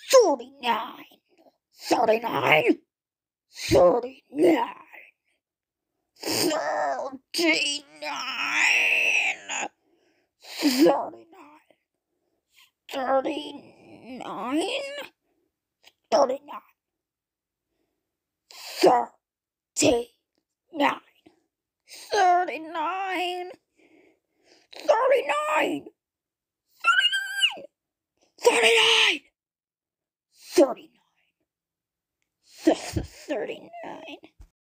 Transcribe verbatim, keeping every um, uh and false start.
thirty-nine, thirty-nine, thirty-nine, thirty-nine, thirty-nine, thirty-nine, thirty-nine, thirty-nine, thirty-nine, thirty-nine, thirty-nine, thirty-nine, thirty-nine.